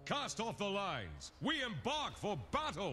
Cast off the lines. We embark for battle.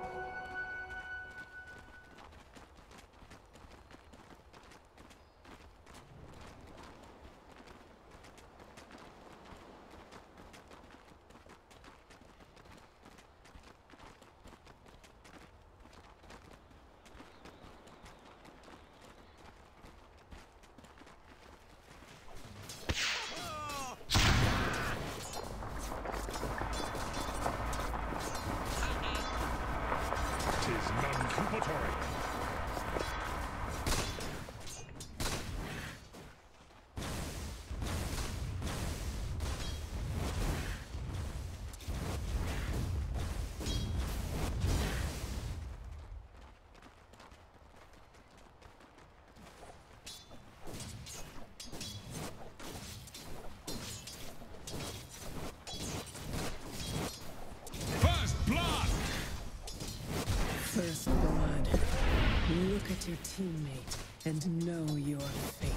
First blood. Look at your teammate and know your fate.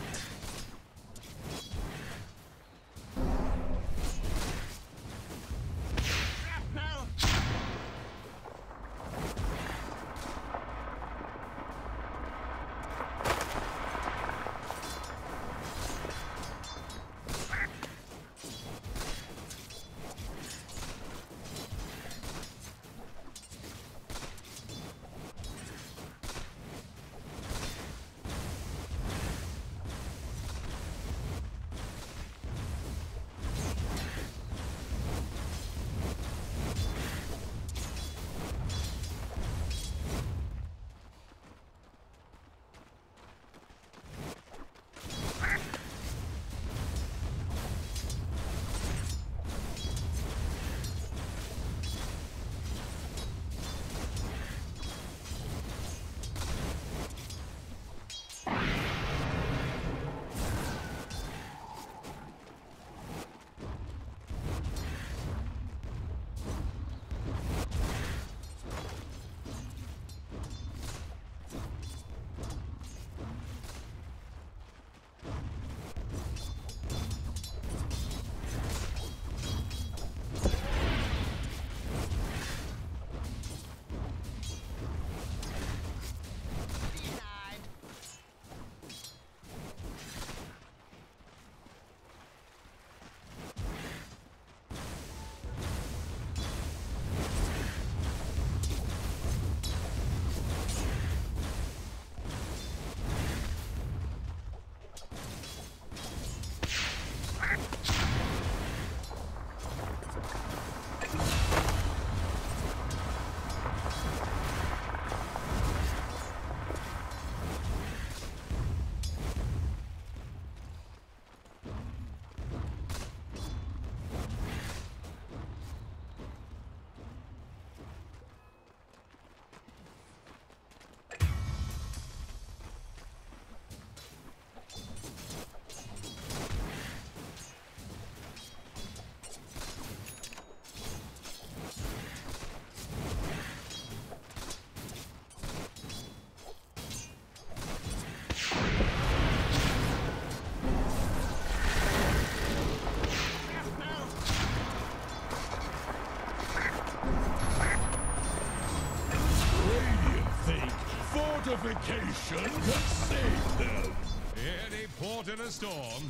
Fortification can save them. Any port in a storm.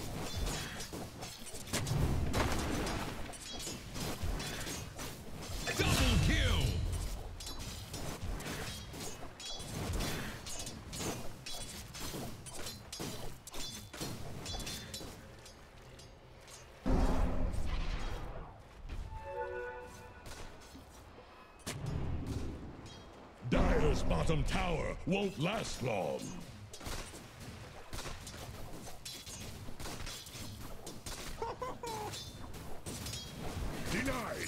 Double kill. Dire's bottom tower won't last long. Denied!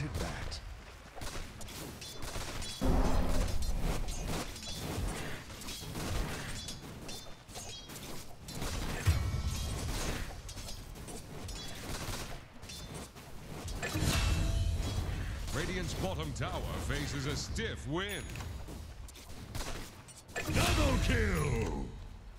at that. Radiant's bottom tower faces a stiff wind. Double kill!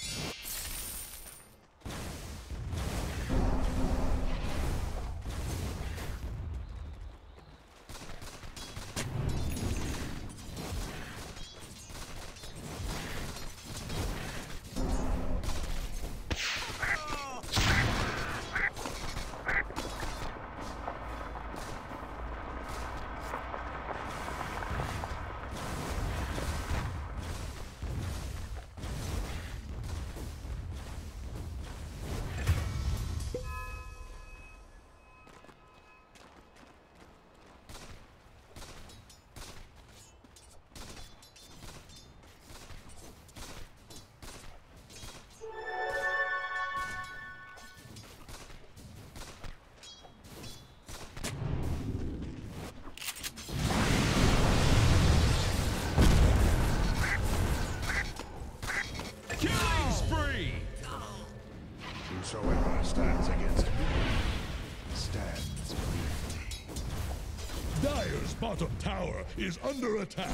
Whosoever stands against me stands with me. Dire's bottom tower is under attack.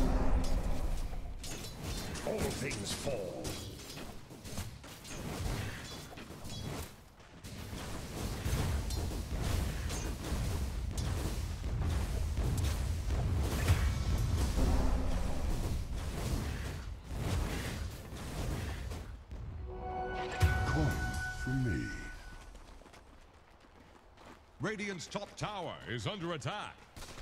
All things fall. Radiant's top tower is under attack.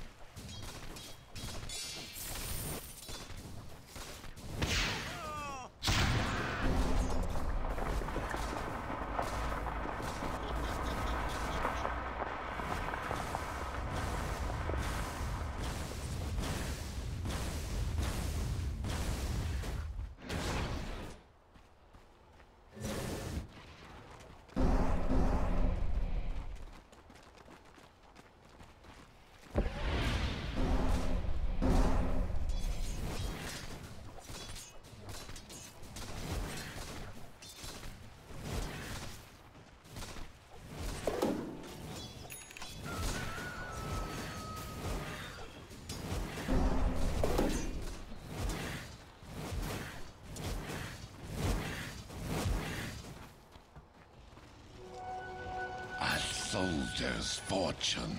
Soldier's fortune.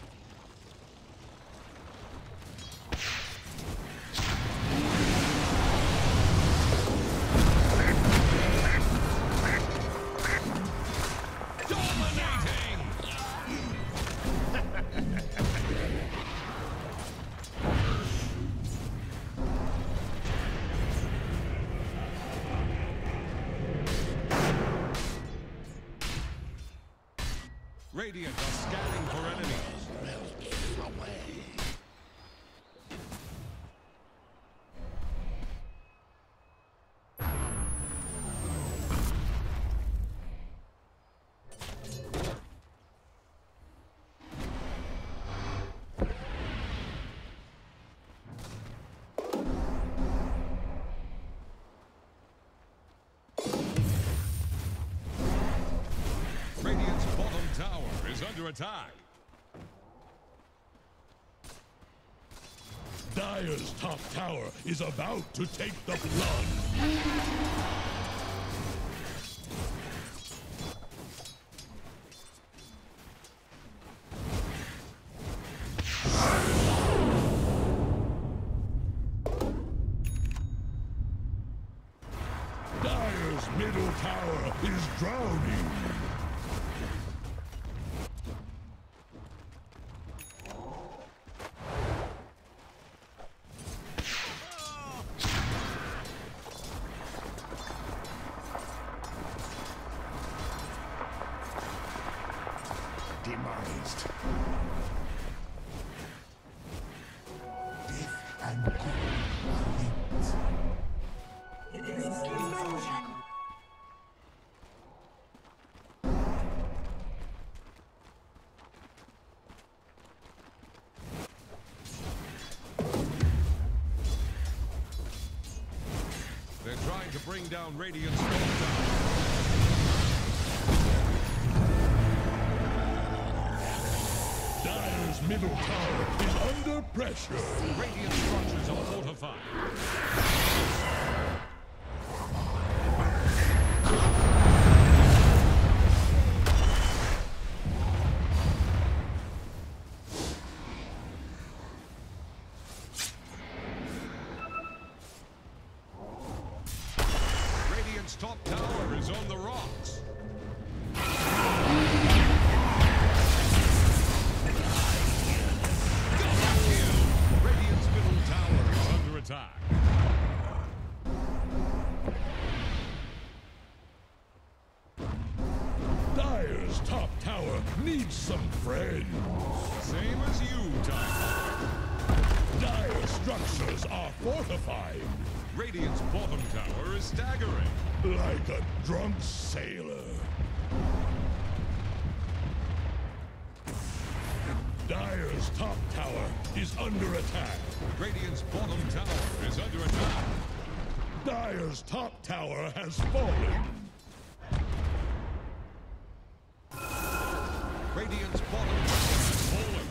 Dominating! Radiant are scanning for enemies. Radiant's bottom tower is under attack. Dire's top tower is about to take the plunge. Dire's middle tower is drowning. Demised. Death and good are linked. It is illusion. They're trying to bring down Radiant's top tower. Dire's middle tower is under pressure. Radiant structures are fortified. Radiant's top tower is on the rocks. Radiant's middle tower is under attack. Dire's top tower needs some friends. Same as you, Time. Dire structures are fortified. Radiant's bottom tower is staggering. Like a drunk sailor. Dire's top tower is under attack. Radiant's bottom tower is under attack. Dire's top tower has fallen. Radiant's bottom tower has fallen.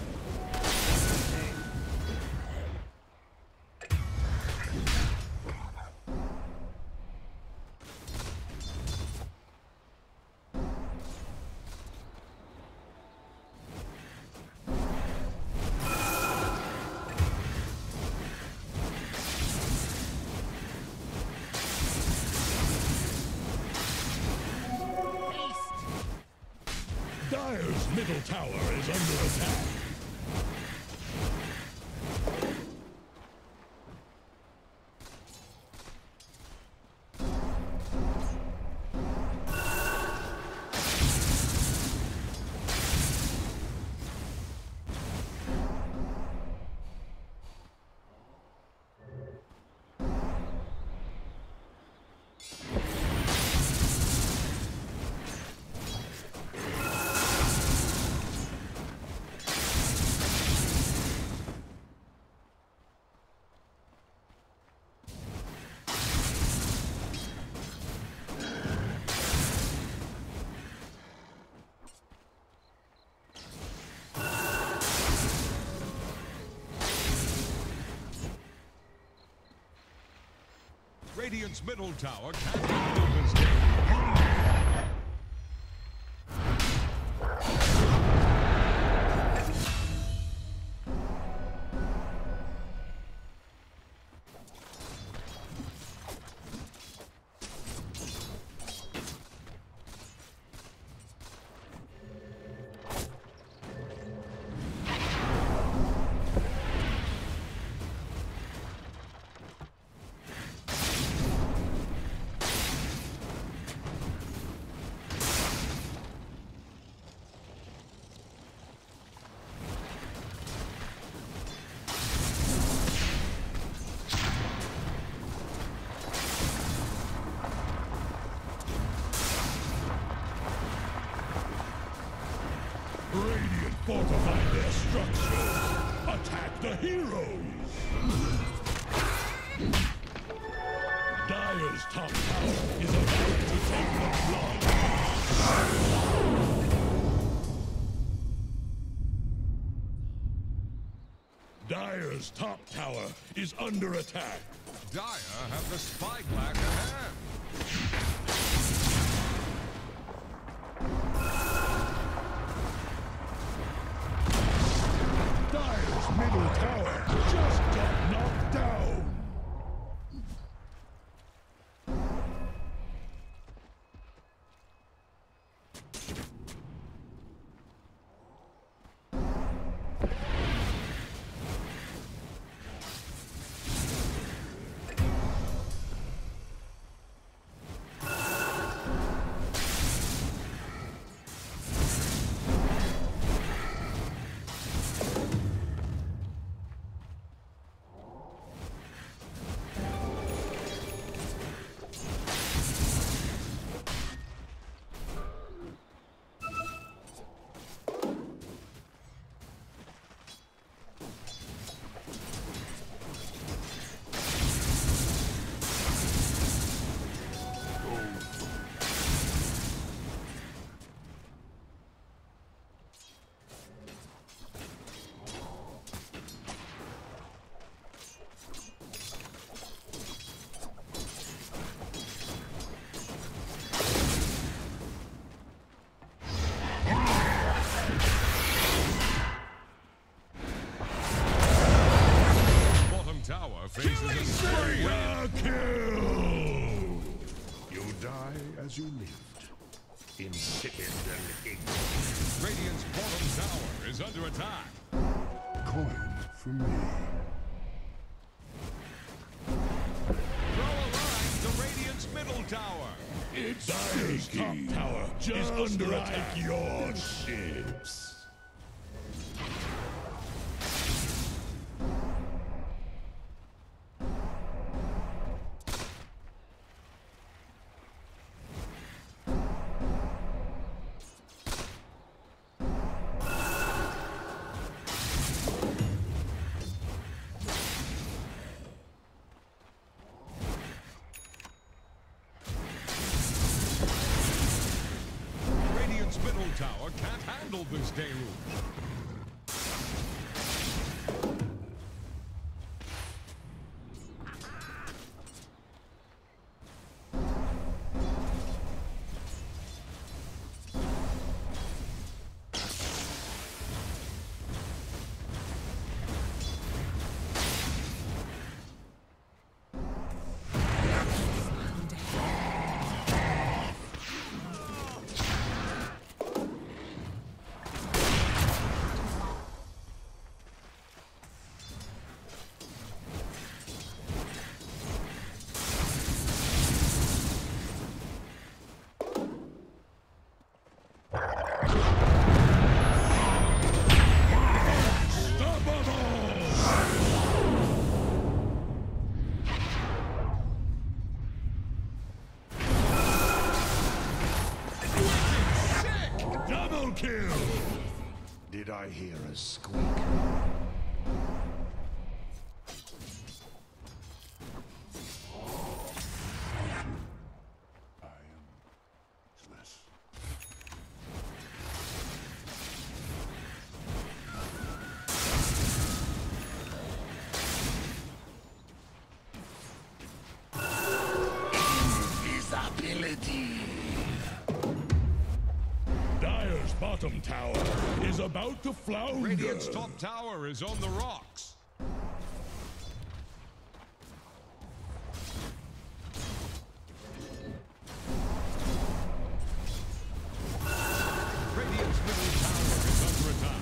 Dire's middle tower is under attack. Radiant's middle tower can't handle this game. Radiant fortified their structures. Attack the heroes. Dire's top tower is about to take the plunge. Dire's top tower is under attack. Dire have the spyglass at hand. Dire's middle tower just got knocked down. Die as you lived. Insipid and ignorant. Radiant's bottom tower is under attack. Coin for me. Throw a line to Radiant's middle tower. It's Dire's top tower is under attack. Your ships. Radiant's middle tower can't handle this deluge. Double kill! Did I hear a squeak? I am useless. Invisibility. Dire's bottom tower is about to flounder. Radiant's top tower is on the rocks. Radiant's middle tower is under attack.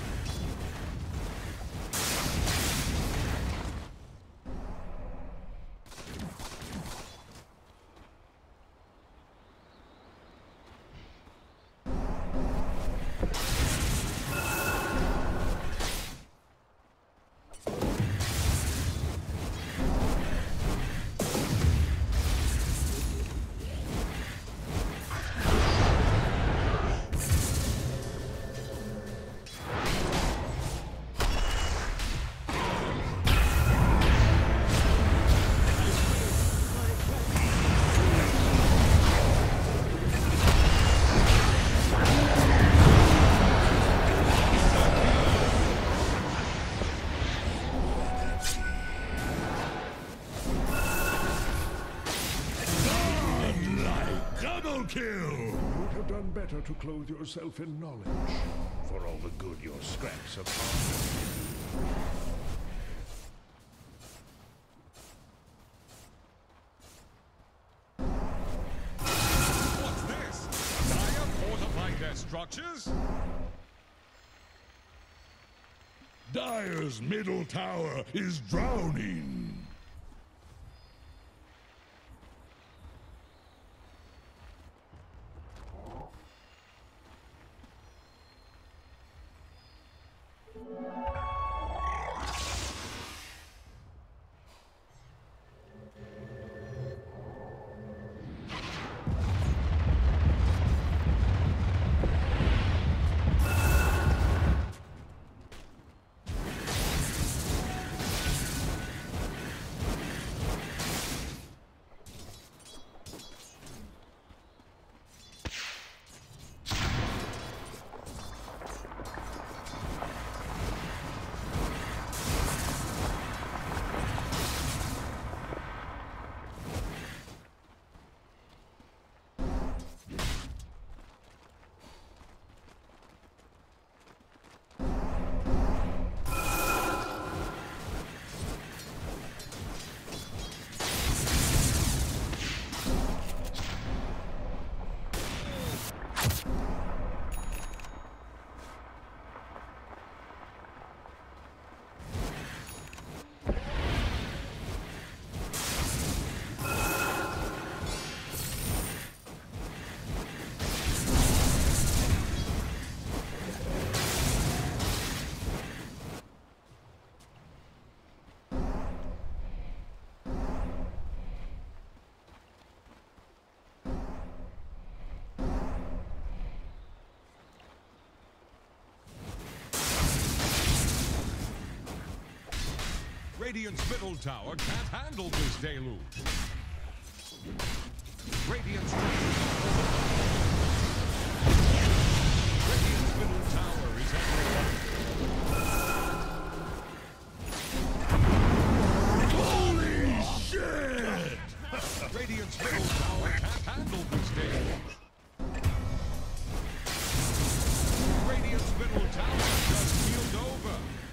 Double kill! You'd have done better to clothe yourself in knowledge, for all the good your scraps have done. What's this? Dire fortifying their structures? Dire's middle tower is drowning. Radiant's middle tower can't handle this deluge. Radiant's middle tower is under attack. Holy shit! Radiant's middle tower can't handle this deluge. Radiant's middle tower just keeled over.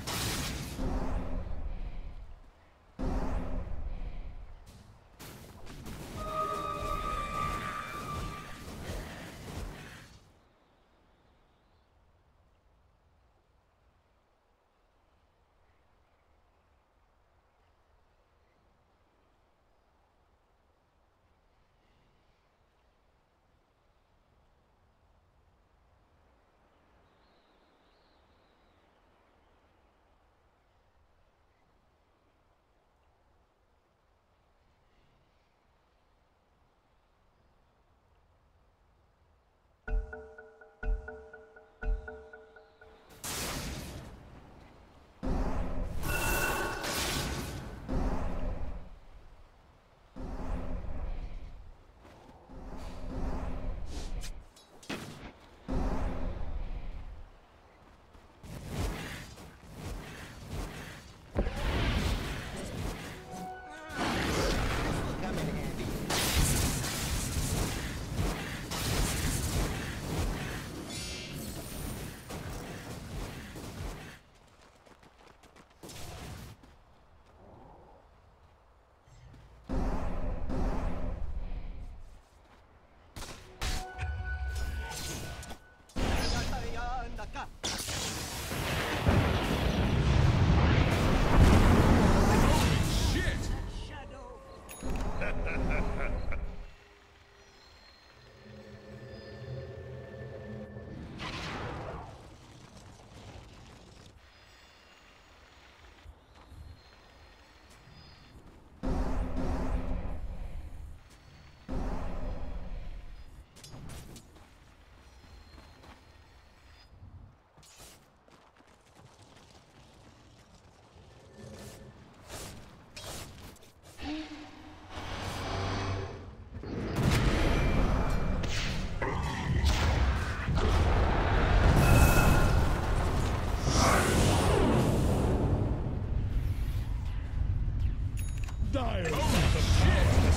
Dire bottom tower has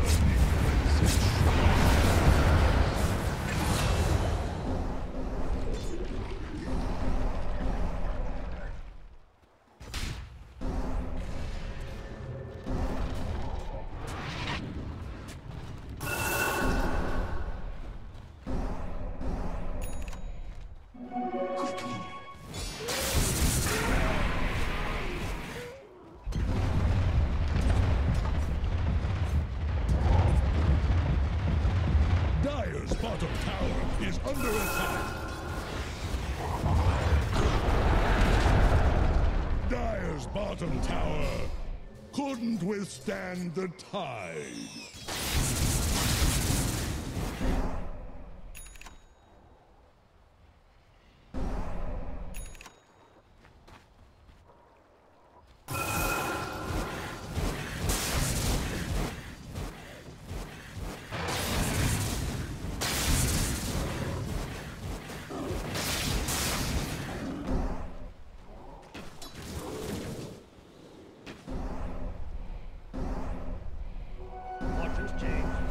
fallen. Dire's bottom tower is under attack. Dire's bottom tower couldn't withstand the tide. Watch this change.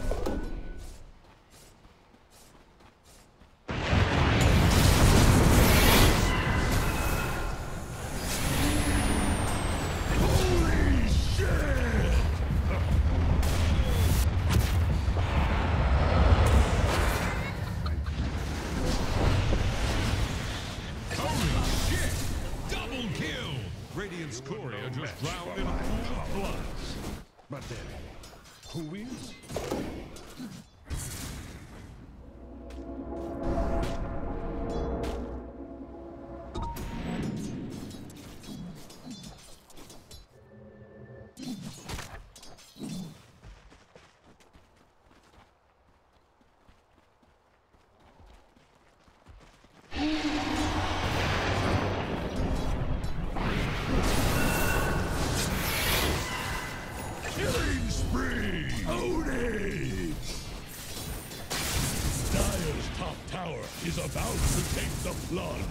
is about to take the plunge.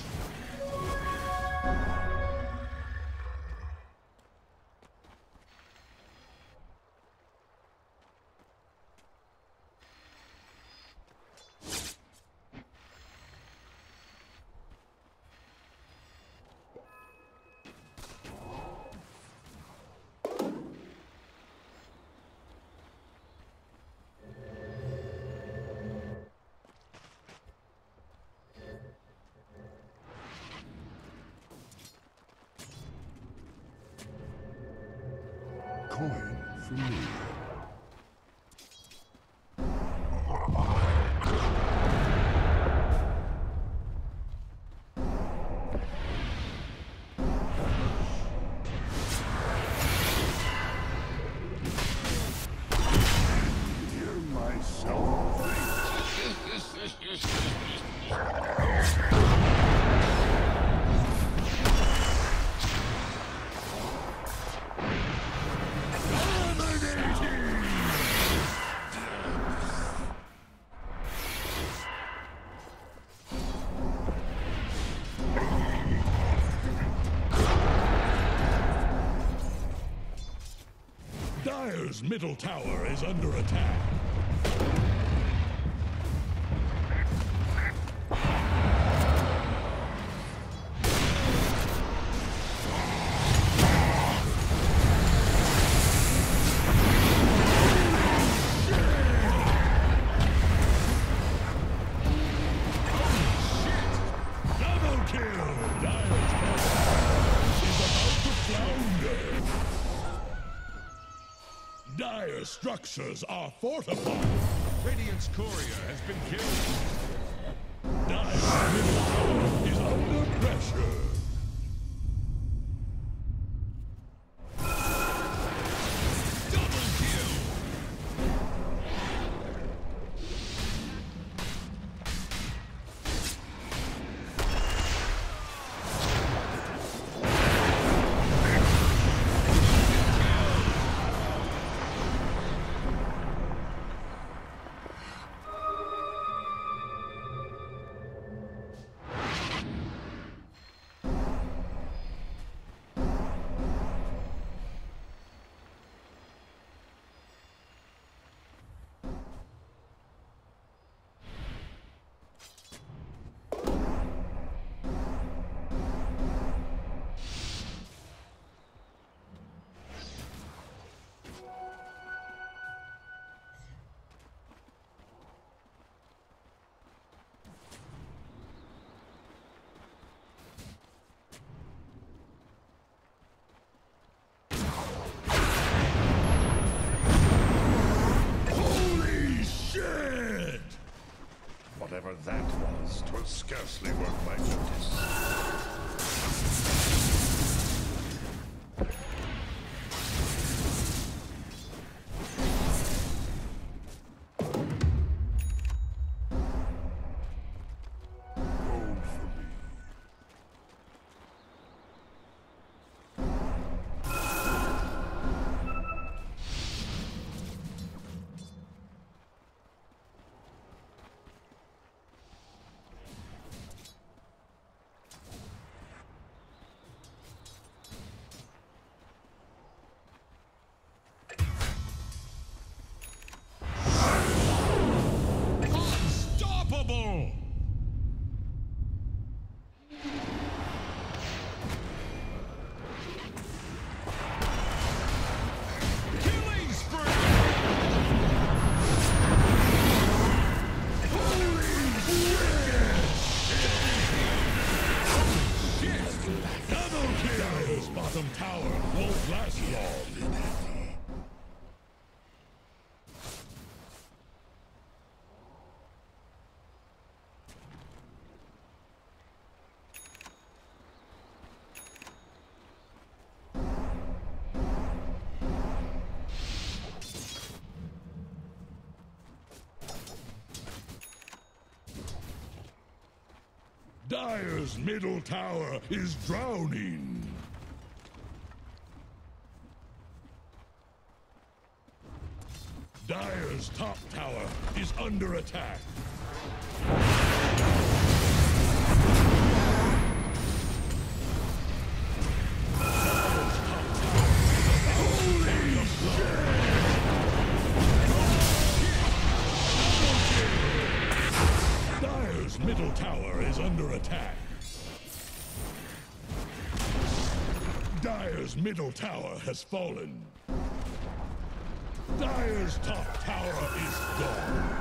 Coin for me. Hear myself Dire's middle tower is under attack. Double kill! Dire's is about to flounder. Dire structures are fortified. Radiant's courier has been killed. Dire's middle tower is under pressure. Double kill. Holy shit! whatever that was. 'Twas scarcely worth my notice. Gold for me. Unstoppable! Killing spree! Double kill! Dire's bottom tower won't last long. Dire's middle tower is drowning. Dire's top tower is under attack. Dire's middle tower is under attack. Dire's middle tower has fallen. Dire's top tower is gone.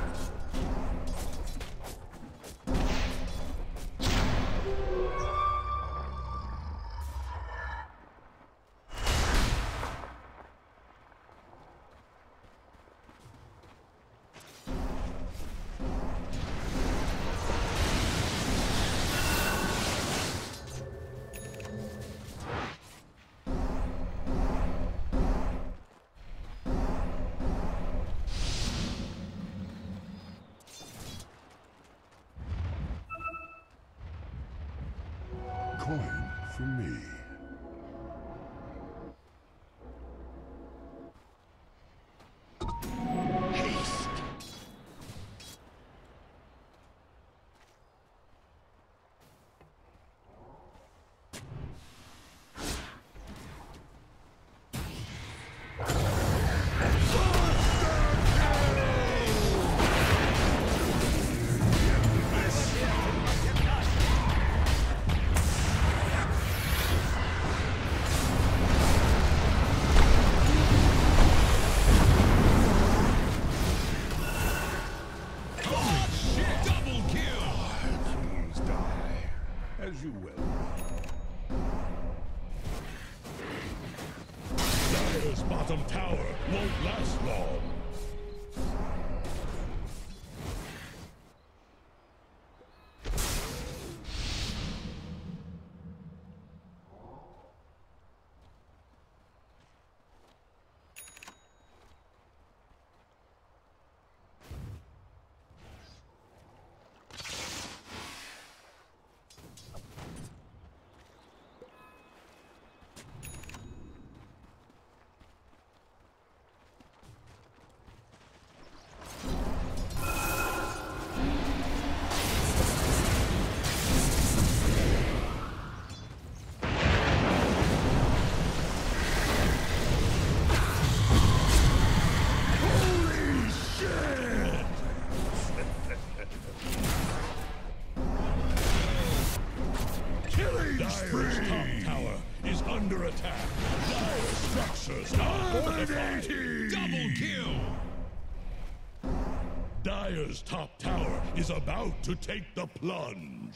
Coin for me. As you will. Dire's bottom tower won't last long. Dire's top tower is under attack. Dire structures are fortified. Double kill! Dire's top tower is about to take the plunge.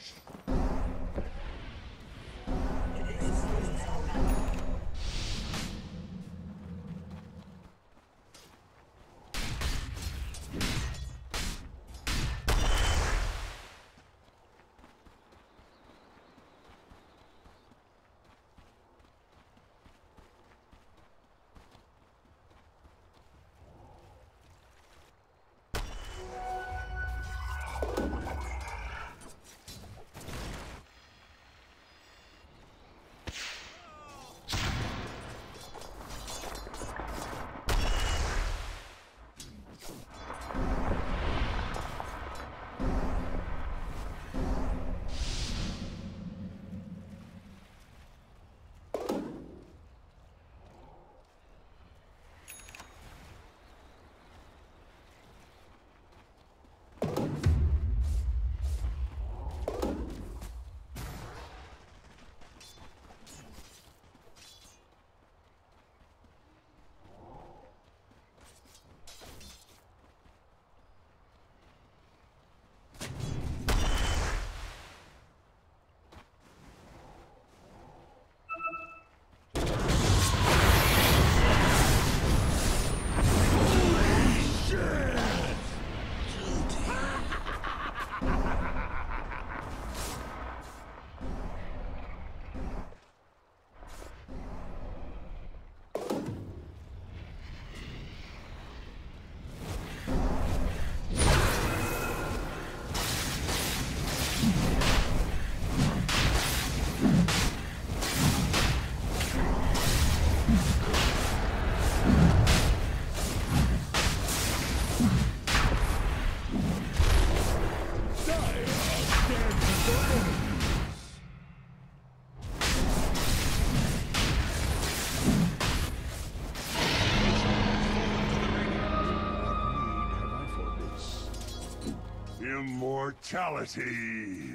Immortality!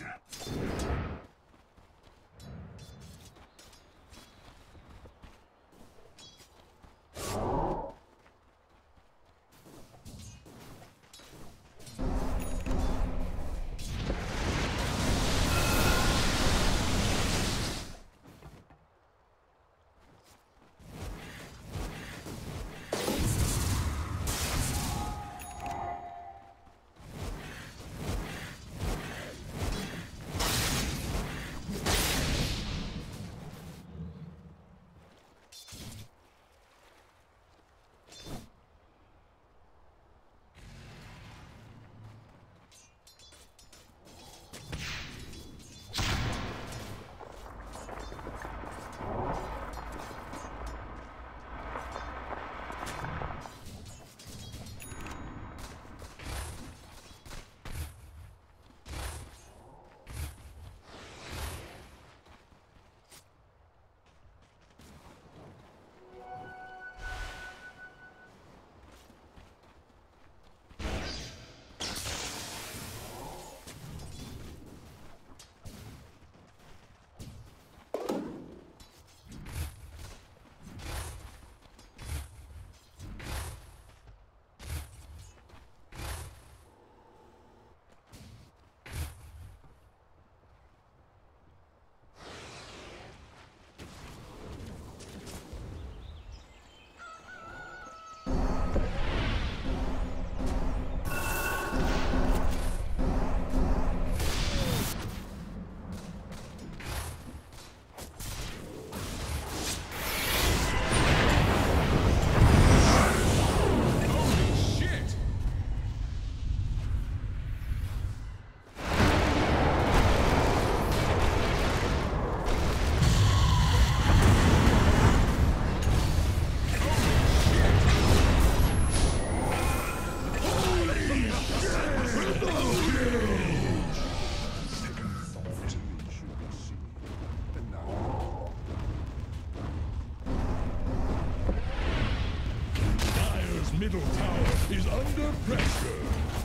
Middle tower is under pressure.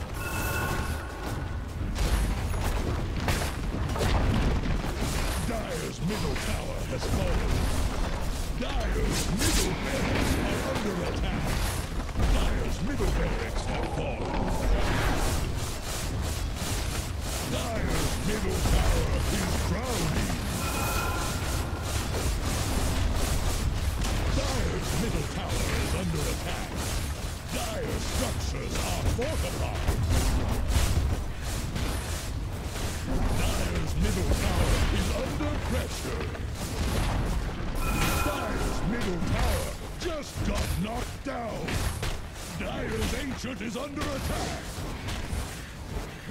Dire's middle tower has fallen. Dire's middle barracks are under attack. Dire's middle barracks have fallen. Dire's middle tower is drowning. Dire's middle tower is under attack. Dire structures are fortified. Dire's middle tower is under pressure. Dire's middle tower just got knocked down. Dire's ancient is under attack.